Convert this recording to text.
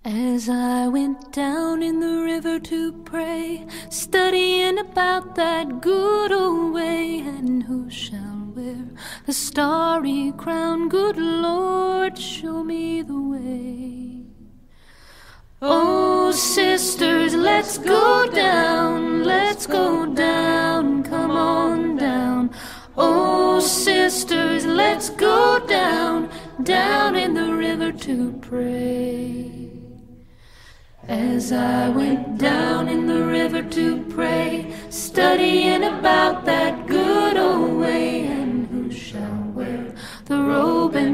As I went down in the river to pray, studying about that good old way, and who shall wear the starry crown? Good Lord, show me the way. Oh, sisters, let's go down, come on down. Oh, sisters, let's go down, down in the river to pray. As I went down in the river to pray, studying about that good old way, and who shall wear the robe and